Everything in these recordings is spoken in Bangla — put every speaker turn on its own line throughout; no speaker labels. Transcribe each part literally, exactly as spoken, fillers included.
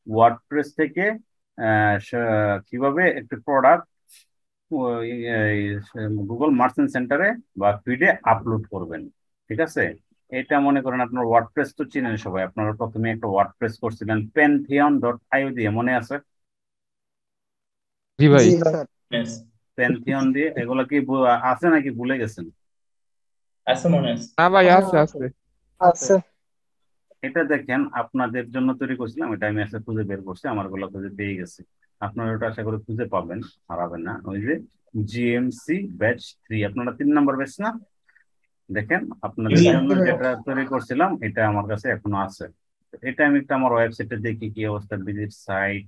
ওয়ার্ডপ্রেস থেকে আহ, স- কিভাবে একটি প্রোডাক্ট গুগল মার্চেন্ট সেন্টারে বা ফিডে আপলোড করবেন। ঠিক আছে, এটা মনে করেন আপনার ওয়ার্ডপ্রেস তো চিনেন সবাই, আপনারা প্রথমে একটা ওয়ার্ডপ্রেস করছিলেন পেনথিয়ন ডট আইও দিয়ে, মনে আছে?
জি ভাই।
জি স্যার।
Yes,
পেনথিয়ন দিয়ে এগুলো কি ভু- আছে নাকি ভুলে গেছেন?
আছে মনে আছে।
না ভাই,
হ্যাঁ
আছে
আছে
আছে।
আছে।
এটা দেখেন আপনাদের জন্য তৈরি করছিলাম, এটা আমি আজকে খুঁজে বের করছি, আমার গুলো খুঁজে পেয়ে গেছি। আপনারা ওটা আশা করি খুঁজে পাবেন, হারাবেন না। ওই যে জিএমসি ব্যাচ থ্রি, আপনারা তিন নম্বর ব্যাচ না? দেখেন আপনাদের
জি।
জন্য যেটা তৈরি করছিলাম এটা আমার কাছে এখনো আছে। এটা আমি একটা আমার ওয়েবসাইটে দেখি কি অবস্থা, ভিজিট সাইট।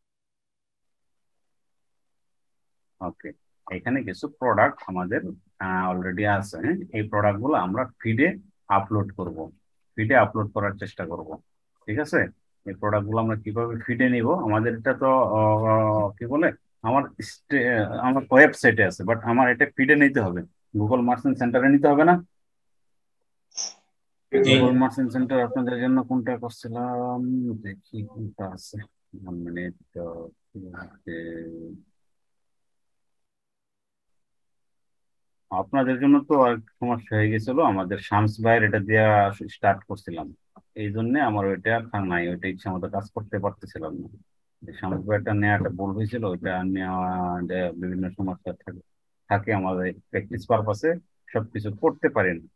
ওকে, এখানে কিছু প্রোডাক্ট আমাদের অলরেডি আছে। হ্যাঁ, এই প্রোডাক্ট গুলো আমরা ফিডে আপলোড করব, ফিডে আপলোড করার চেষ্টা করব। ঠিক আছে, এই প্রোডাক্ট গুলো আমরা কিভাবে ফিডে নিব, আমাদের এটা তো আহ, কি বলে, আমার স্টে- আমার ওয়েবসাইটে আছে, বাট আমার এটা ফিডে নিতে হবে, গুগল মার্চেন্ট সেন্টারে নিতে হবে না?
জি।
গুগল মার্চেন্ট সেন্টার আপনাদের জন্য কোনটা করছিলাম, দেখি কোনটা আছে। মানে আপনাদের জন্য তো আর সমস্যা হয়ে গেছিল, আমাদের শামস ভাইয়ের এটা দিয়ে স্টার্ট করছিলাম, এই জন্য আমার ওইটা আর নাই, ওইটা ইচ্ছা মতো কাজ করতে পারতেছিলাম না। এই শামস ভাইটা নেওয়াটা ভুল হয়েছিল, ওইটা নেওয়া যে বিভিন্ন সমস্যা থাকে থাকে আমাদের প্র্যাকটিস পারপাসে সবকিছু করতে পারি না।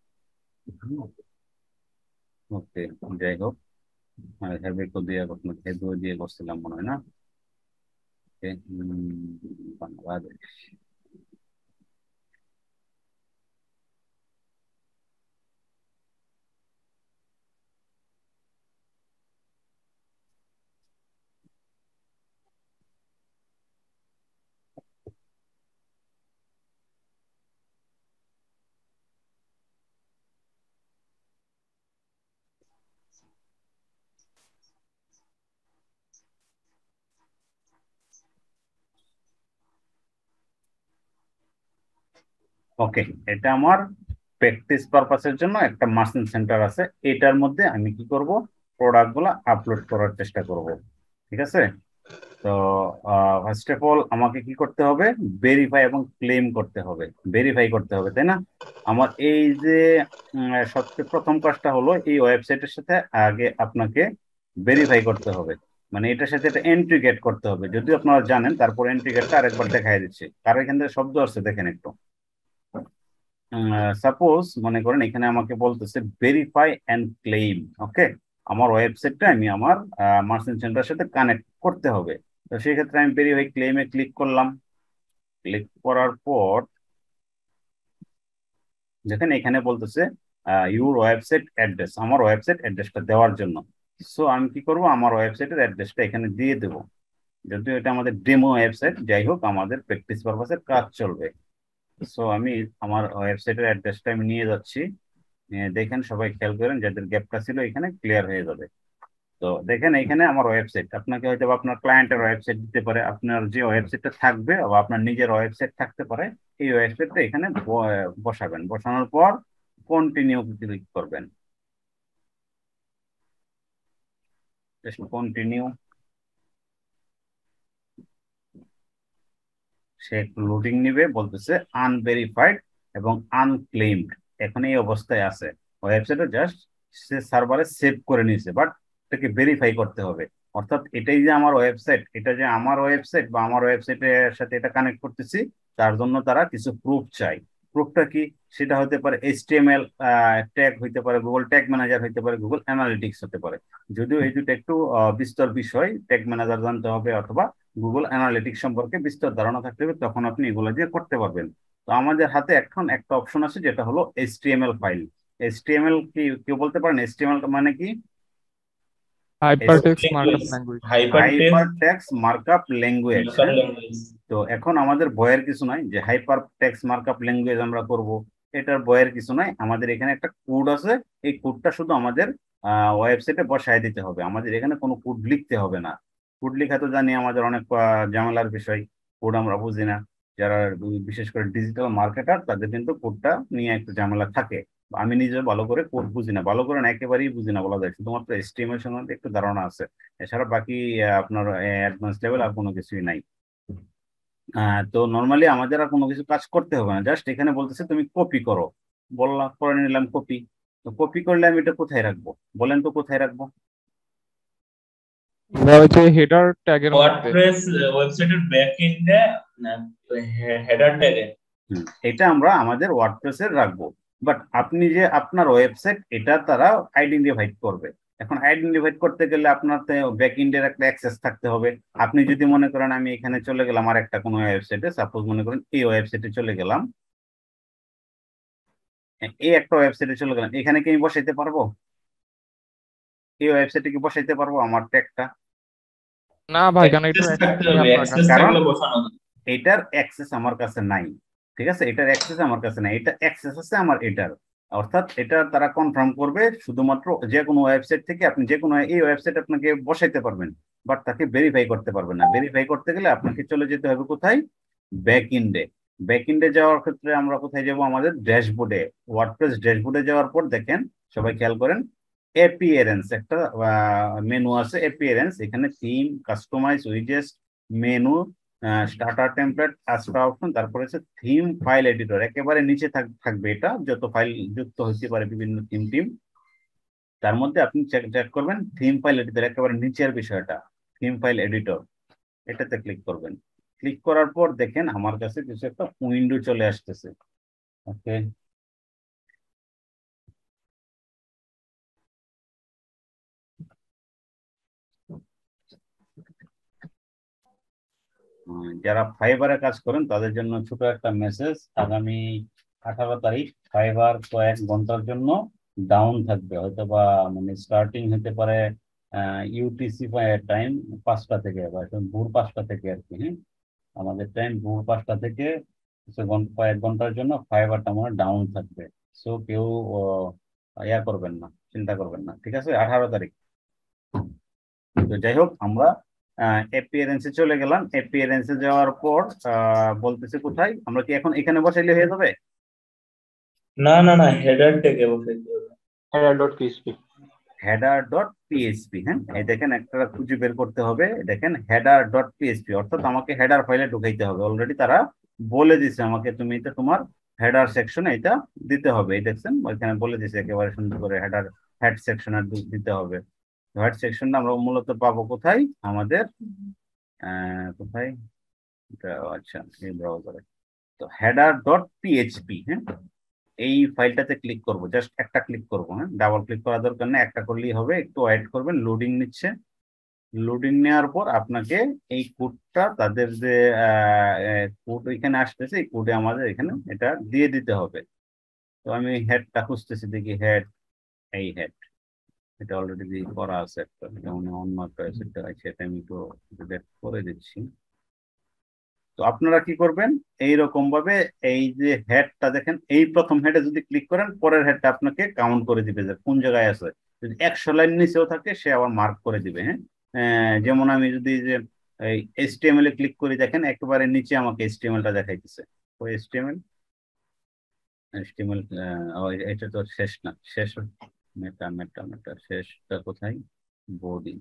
ওকে, যাই হোক, হ্যাবিকো দিয়ে হেদু দিয়ে করছিলাম মনে হয় না? ওকে, বাংলাদেশ। ওকে, এটা আমার প্র্যাকটিস পারপাসের জন্য একটা মার্চেন্ট সেন্টার আছে, এটার মধ্যে আমি কি করব, প্রোডাক্ট গুলো আপলোড করার চেষ্টা করব। ঠিক আছে, তো ফার্স্ট অফ অল আমাকে কি করতে হবে, ভেরিফাই এবং ক্লেম করতে হবে, ভেরিফাই করতে হবে, তাই না? আমার এই যে উম, সবচেয়ে প্রথম কাজটা হলো এই ওয়েবসাইটের সাথে আগে আপনাকে ভেরিফাই করতে হবে, মানে এটার সাথে একটা এন্ট্রি গেট করতে হবে, যদিও আপনারা জানেন, তারপর এন্ট্রি গেটটা আরেকবার দেখাই দিচ্ছে, কারণ এখান থেকে শব্দ আসছে দেখেন একটু। সাপোজ মনে করেন এখানে আমাকে বলতেছে ভেরিফাই এন্ড ক্লেম। ওকে, আমার ওয়েবসাইটটা আমি আমার মার্চেন্ট সেন্টারের সাথে কানেক্ট করতে হবে, তো সেই ক্ষেত্রে আমি ভেরিফাই ক্লেমে ক্লিক করলাম। ক্লিক করার পর দেখেন এখানে বলতেছে ইউর ওয়েবসাইট অ্যাড্রেস, আমার ওয়েবসাইট অ্যাড্রেসটা দেওয়ার জন্য। সো আমি কি করব, আমার ওয়েবসাইটের অ্যাড্রেসটা এখানে দিয়ে দেবো, যদিও এটা আমাদের ডেমো ওয়েবসাইট, যাই হোক আমাদের প্র্যাকটিস পারপাসে কাজ চলবে। সো আমি আমার ওয়েবসাইটের অ্যাড্রেসটা আমি নিয়ে যাচ্ছি। এ, দেখেন সবাই খেয়াল করেন, যাদের গ্যাপটা ছিল এখানে ক্লিয়ার হয়ে যাবে। তো দেখেন এখানে আমার ওয়েবসাইট, আপনাকে হয়তো বা আপনার ক্লায়েন্টের ওয়েবসাইট দিতে পারে, আপনার যে ওয়েবসাইটটা থাকবে বা আপনার নিজের ওয়েবসাইট থাকতে পারে, এই ওয়েবসাইটটা এখানে ব- বসাবেন, বসানোর পর কন্টিনিউ ক্লিক করবেন, জাস্ট কন্টিনিউ। সে একটু লোডিং নিবে, বলতেছে আনভেরিফাইড এবং আনক্লেইমড, এখন এই অবস্থায় আছে। ওয়েবসাইটে জাস্ট সে সার্ভারে সেভ করে নিয়েছে, বাট এটাকে ভেরিফাই করতে হবে। অর্থাৎ এটাই যে আমার ওয়েবসাইট, এটা যে আমার ওয়েবসাইট বা আমার ওয়েবসাইটের সাথে এটা কানেক্ট করতেছি, তার জন্য তারা কিছু প্রুফ চাই। প্রুফটা কি? সেটা হতে পারে এইচটিএমএল ট্যাগ, হইতে পারে গুগল ট্যাগ ম্যানেজার, হইতে পারে গুগল অ্যানালিটিক্স হতে পারে। যদিও এই দুটো একটু আহ, বিস্তর বিষয়, ট্যাগ ম্যানেজার জানতে হবে অথবা গুগল অ্যানালিটিক্স সম্পর্কে বিস্তর ধারণা থাকতে হবে, তখন আপনি এগুলো দিয়ে করতে পারবেন। তো আমাদের হাতে এখন একটা অপশন আছে, যেটা হলো এইচটিএমএল ফাইল। এইচটিএমএল কি কেউ বলতে পারেন এইচটিএমএল মানে কি?
Hypertext markup
language,
language.
Hyper
hyper
text
text markup language,
marker
হ্যাঁ।
ল্যাঙ্গুয়েজ।
তো এখন আমাদের বইয়ের কিছু নাই যে হাইপার টেক্সট মার্কআপ ল্যাঙ্গুয়েজ আমরা করব, এটার বইয়ের কিছু নাই, আমাদের এখানে একটা কোড আছে। এই কোডটা শুধু আমাদের ওয়েবসাইটে বসায় দিতে হবে, আমাদের এখানে কোনো কোড লিখতে হবে না। কোড লেখা তো জানি আমাদের অনেক আহ, ঝামেলার বিষয়, কোড আমরা বুঝি না। যারা বিশেষ করে ডিজিটাল মার্কেটার, তাদের কিন্তু কোডটা নিয়ে একটু ঝামেলা থাকে। আমি নিজে ভালো করে কোড বুঝি না, ভালো করে না একেবারেই বুঝি না বলা যায়, শুধুমাত্র এইচটিএমএল সম্বন্ধে একটু ধারণা আছে, এছাড়া বাকি আহ, আপনার অ্যাডভান্স লেভেল আর কোনো কিছুই নাই। আহ, তো নর্মালি আমাদের আর কোনো কিছু কাজ করতে হবে না, জাস্ট এখানে বলতেছে তুমি কপি করো, বললাম করে নিলাম কপি। তো কপি করলে আমি এটা কোথায় রাখবো, বলেন তো কোথায় রাখবো?
এটা হচ্ছে হেডার ট্যাগের মধ্যে।
ওয়ার্ডপ্রেস ওয়েবসাইটের ব্যাক এন্ডে হেডার ট্যাগে।
হুম, এটা আমরা আমাদের ওয়ার্ডপ্রেসের রাখবো, বাট আপনি যে আপনার ওয়েবসাইট এটা তারা আইডেন্টিফাইড করবে। এখন আইডেন্টিফাইড করতে গেলে আপনার ব্যাক এন্ডের একটা অ্যাক্সেস থাকতে হবে। আপনি যদি মনে করেন আমি এখানে চলে গেলাম আর একটা কোনো ওয়েবসাইটে, সাপোজ মনে করেন এই ওয়েবসাইটে চলে গেলাম, এই একটা ওয়েবসাইটে চলে গেলাম, এখানে কি আমি বসাইতে পারবো? এই ওয়েবসাইটে কি বসাইতে পারবো আমার ট্যাগটা?
না ভাই, কারণ এটা
অ্যাক্সেস থাকতে
অ্যাক্সেসই
হবে,
আপনার
অ্যাক্সেস
কাছে।
কারণ
থাকলে বসানো যাবে।
এটার অ্যাক্সেস আমার কাছে নাই, ঠিক আছে, এটার অ্যাক্সেস আমার কাছে নাই, এটা অ্যাক্সেস আছে আমার এটার। অর্থাৎ এটা তারা কনফার্ম করবে শুধুমাত্র যে কোনো ওয়েবসাইট থেকে, আপনি যে কোনো এই ওয়েবসাইট আপনাকে বসাইতে পারবেন, বাট তাকে ভেরিফাই করতে পারবেন না। ভেরিফাই করতে গেলে আপনাকে চলে যেতে হবে কোথায়? ব্যাক ইন্ডে। ব্যাক ইন্ডে যাওয়ার ক্ষেত্রে আমরা কোথায় যাব? আমাদের ড্যাশবোর্ডে, ওয়ার্ডপ্রেস ড্যাশবোর্ডে যাওয়ার পর দেখেন, সবাই খেয়াল করেন, অ্যাপিয়ারেন্স একটা মেনু আছে, অ্যাপিয়ারেন্স, এখানে থিম, কাস্টমাইজ, উইজেস, menu, starter template, extra option, তারপরে হচ্ছে থিম ফাইল এডিটর, একেবারে নিচে থাকবে এটা, যত ফাইল যুক্ত হতে পারে বিভিন্ন থিম টিম, তার মধ্যে আপনি চেক চেক করবেন থিম ফাইল এডিটর, একেবারে নিচের বিষয়টা থিম ফাইল এডিটর, এটাতে ক্লিক করবেন। ক্লিক করার পর দেখেন আমার কাছে কিছু একটা উইন্ডো চলে আসতেছে। ওকে, যারা ফাইবারে কাজ করেন তাদের জন্য ছোট একটা মেসেজ, আগামী আঠারো তারিখ ফাইবার কয়েক ঘন্টার জন্য ডাউন থাকবে, হয়তো বা মানে স্টার্টিং হতে পারে ইউটিসি টাইম পাঁচটা থেকে, বা ভোর পাঁচটা থেকে আর কি, হ্যাঁ, আমাদের টাইম ভোর পাঁচটা থেকে কিছু ঘন্টা, কয়েক ঘন্টার জন্য ফাইবারটা মানে ডাউন থাকবে। সো কেউ আহ, ইয়া করবেন না, চিন্তা করবেন না, ঠিক আছে, আঠারো তারিখ। তো যাই হোক, আমরা অ্যাপিয়ারেন্সে চলে গেলাম। অ্যাপিয়ারেন্সে যাওয়ার পর আহ, বলতেছে কোথায়, আমরা কি এখন এখানে বসাইলে হয়ে যাবে?
না না না, হেডার ট্যাগে বসাইতে হবে।
Header dot PHP.
Header dot PHP, হ্যাঁ, এই দেখেন একটা খুঁজে বের করতে হবে, দেখেন হেডার ডট পিএইচপি, অর্থাৎ আমাকে হেডার ফাইলে ঢুকাইতে হবে। অলরেডি তারা বলে দিছে আমাকে, তুমি এটা তোমার হেডার সেকশনে এটা দিতে হবে, এই দেখছেন ওইখানে বলে দিছে একেবারে সুন্দর করে, হেডার হেড সেকশনে দিতে হবে। হেড সেকশনটা আমরা মূলত পাবো কোথায়? আমাদের আহ কোথায় এটা? আচ্ছা, এই ব্রাউজারে। তো হেডার ডট পিএইচপি, হ্যাঁ, এই ফাইলটাতে ক্লিক করব, জাস্ট একটা ক্লিক করব, হ্যাঁ, ডাবল ক্লিক করার দরকার নেই, একটা করলেই হবে। একটু ওয়েট করবেন, লোডিং নিচ্ছে। লোডিং নেওয়ার পর আপনাকে এই কোডটা, তাদের যে কোড এখানে আসতেছে, এই কোডে আমাদের এখানে এটা দিয়ে দিতে হবে। তো আমি হেডটা খুঁজতেছি, দেখি হেড, এই হেড, এটা অলরেডি করা আছে একটা, এটা মনে হয় অন্য একটা সেটা আছে, এটা আমি একটু delete করে দিচ্ছি। তো আপনারা কি করবেন, এই রকম ভাবে এই যে হেডটা দেখেন, এই প্রথম হেডে যদি ক্লিক করেন, পরের হেডটা আপনাকে কাউন্ট করে দিবে যে কোন জায়গায় আছে। যদি একশো লাইন নিচেও থাকে সে আবার মার্ক করে দিবে, হ্যাঁ। আহ, যেমন আমি যদি যে এই এইচটিএমএল এ ক্লিক করি, দেখেন একেবারে নিচে আমাকে এইচটিএমএল টা দেখাইতেছে। ওই এইচটিএমএল, এইচটিএমএল, এটা তো শেষ না, শেষ, মেটা মেটা মেটা শেষটা কোথায়? বডি,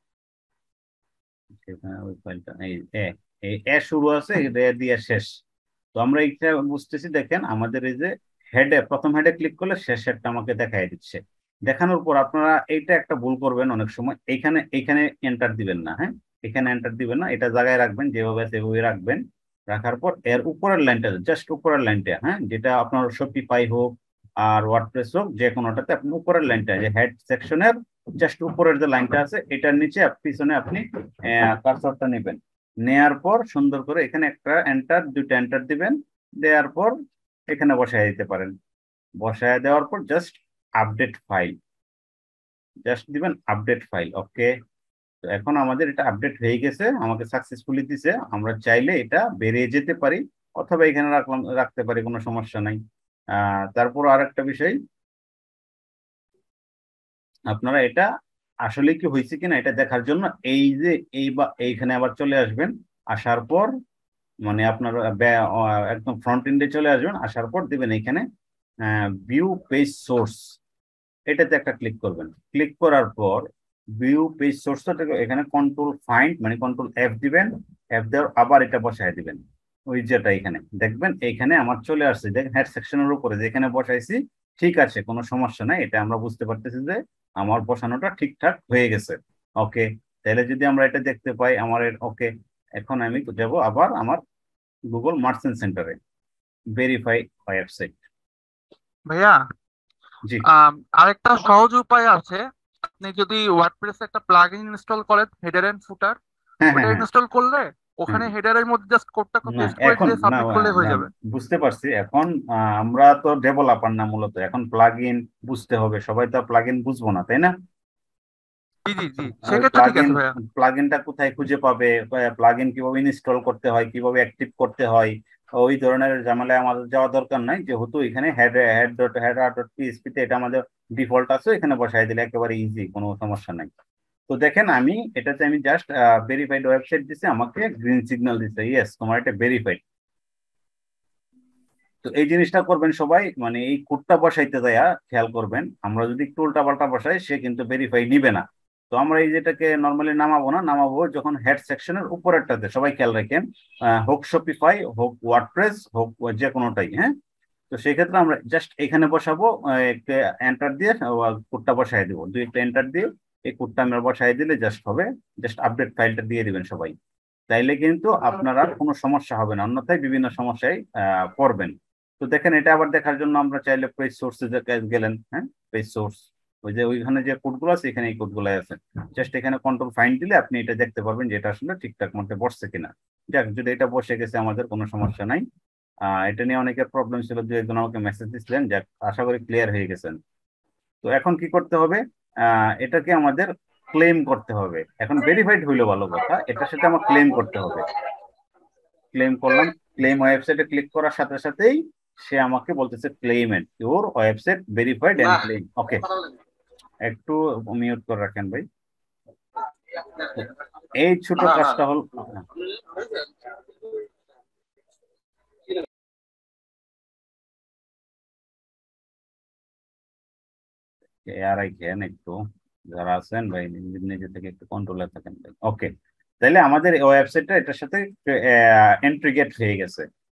সেখানে ওই ফাইলটা এই এ, এই এ শুরু আছে, এ দিয়ে শেষ। তো আমরা এইটা বুঝতেছি, দেখেন আমাদের এই যে হেডে, প্রথম হেডে ক্লিক করলে শেষ হেডটা আমাকে দেখাই দিচ্ছে। দেখানোর পর আপনারা এইটা একটা ভুল করবেন অনেক সময়, এইখানে এইখানে এন্টার দিবেন না, হ্যাঁ, এখানে এন্টার দিবেন না, এটা জায়গায় রাখবেন, যেভাবে আছে সেভাবে রাখবেন। রাখার পর এর উপরের লাইনটা, জাস্ট উপরের লাইনটা, হ্যাঁ, যেটা আপনার শপিফাই হোক আর ওয়ার্ডপ্রেস হোক, যে কোনোটাতে আপনি উপরের লাইনটা, যে হেড সেকশনের জাস্ট উপরের যে লাইনটা আছে, এটার নিচে পিছনে আপনি কার্সরটা নেবেন। নেয়ার পর সুন্দর করে এখানে একটা এন্টার, দুইটা এন্টার দিবেন, দেওয়ার পর এখানে বসায় দিতে পারেন। বসায় দেওয়ার পর জাস্ট আপডেট ফাইল, জাস্ট দিবেন আপডেট ফাইল। ওকে, তো এখন আমাদের এটা আপডেট হয়ে গেছে, আমাকে সাকসেসফুলি দিছে। আমরা চাইলে এটা বেরিয়ে যেতে পারি, অথবা এখানে রাখলাম, রাখতে পারি, কোনো সমস্যা নাই। আহ তারপর আর একটা বিষয়, আপনারা এটা আসলে কি হয়েছে কিনা এটা দেখার জন্য এই যে এই বা এইখানে আবার চলে আসবেন। আসার পর মানে আপনার ব্যা- আহ, একদম ফ্রন্ট এন্ডে চলে আসবেন, আসার পর দিবেন এখানে ভিউ পেজ সোর্স, এটাতে একটা ক্লিক করবেন। ক্লিক করার পর ভিউ পেজ সোর্সটা এখানে কন্ট্রোল ফাইন্ড মানে কন্ট্রোল এফ দিবেন, এফ দেওয়ার আবার এটা বসায় দিবেন। ওই যেটা এখানে দেখবেন এইখানে আমার চলে আসছে, দেখেন হেড সেকশনের উপরে যেখানে বসাইছি ঠিক আছে, কোনো সমস্যা নাই। এটা আমরা বুঝতে পারতেছি যে আমার বসানোটা ঠিকঠাক হয়ে গেছে। ওকে, তাহলে যদি আমরা এটা দেখতে পাই আমার ওকে, এখন আমি যাব আবার আমার গুগল মার্চেন্ট সেন্টারে, ভেরিফাই ওয়েবসাইট।
ভাইয়া
জি
আম, আরেকটা সহজ উপায় আছে। আপনি যদি ওয়ার্ডপ্রেস একটা প্লাগইন ইনস্টল করেন, হেডার এন্ড ফুটার,
হ্যাঁ হ্যাঁ
ওটা
হ্যাঁ
ইনস্টল করলে
হ্যাঁ।
ওখানে হেডারের মধ্যে জাস্ট কোডটা
না
পেস্ট করে
এখন
দিয়ে
না
সাবমিট করলে
না,
হয়ে যাবে।
বুঝতে পারছি। এখন আহ, আমরা তো ডেভেলপার না মূলত, এখন প্লাগ ইন বুঝতে হবে, সবাই তো প্লাগ ইন বুঝবো না, তাই না?
জি জি জি,
ওই
সেক্ষেত্রে
প্লাগ
ঠিক
ইন,
আছে ভাইয়া।
প্লাগ ইনটা কোথায় খুঁজে পাবে, প্লাগ ইন কিভাবে ইনস্টল করতে হয়, কিভাবে অ্যাক্টিভ করতে হয়, ওই ধরনের ঝামেলায় আমাদের যাওয়া দরকার নাই। যেহেতু এখানে head head dot header dot PHP তে এটা আমাদের ডিফল্ট আছে, এখানে বসাই দিলে একেবারে ইজি, কোনো সমস্যা নাই। তো দেখেন আমি এটাতে আমি জাস্ট ভেরিফাইড ওয়েবসাইট দিছি, আমাকে গ্রিন সিগন্যাল দিচ্ছে, ইয়েস তোমার এটা ভেরিফাইড। তো এই জিনিসটা করবেন সবাই, মানে এই কোডটা বসাইতে দেয়া খেয়াল করবেন। আমরা যদি একটু উল্টা পাল্টা বসাই সে কিন্তু ভেরিফাই নিবে না। তো আমরা এই যেটাকে নর্মালি নামাবো না, নামাবো যখন হেড সেকশনের উপরেরটাতে, সবাই খেয়াল রাখেন, আহ, হোক শপিফাই হোক ওয়ার্ডপ্রেস হোক যে কোনোটাই, হ্যাঁ। তো সেই ক্ষেত্রে আমরা জাস্ট এখানে বসাবো, একটা এন্টার দিয়ে কোডটা বসাই দিব, দুই একটা এন্টার দিয়ে এই কোডটা আমরা বসাই দিলে জাস্ট হবে। জাস্ট আপডেট ফাইলটা দিয়ে দিবেন সবাই, তাইলে কিন্তু আপনার আর কোনো সমস্যা হবে না, অন্যথায় বিভিন্ন সমস্যায় আহ, পড়বেন। তো দেখেন এটা আবার দেখার জন্য আমরা চাইলে পেজ সোর্সে গেলেন, হ্যাঁ, পেজ সোর্স, ওই যে ওইখানে যে কোডগুলো আছে এখানে এই কোডগুলো আছে, জাস্ট এখানে কন্ট্রোল ফাইন্ড দিলে আপনি এটা দেখতে পারবেন যে এটা আসলে ঠিকঠাক মতো বসছে কিনা। যাক, যদি এটা বসে গেছে আমাদের কোনো সমস্যা নাই। আহ এটা নিয়ে অনেকের প্রবলেম ছিল, দু একজন আমাকে মেসেজ দিচ্ছিলেন, যাক আশা করি ক্লিয়ার হয়ে গেছেন। তো এখন কি করতে হবে, আহ এটাকে আমাদের ক্লেম করতে হবে। এখন ভেরিফাইড হইলো ভালো কথা, এটার সাথে আমার ক্লেম করতে হবে। ক্লেম করলাম, ক্লেম ওয়েবসাইটে ক্লিক করার সাথে সাথেই সে আমাকে বলতেছে claimed your website verified and claim. Okay, একটু মিউট করে রাখেন ভাই। এই ছোট কাজটা হল, আর আই খেয়েন একটু, যারা আছেন ভাই নিজে নিজে থেকে একটু কন্ট্রোলে থাকেন ভাই। ওকে, তাহলে আমাদের ওয়েবসাইটটা এটার সাথে এন্ট্রি গেট হয়ে গেছে।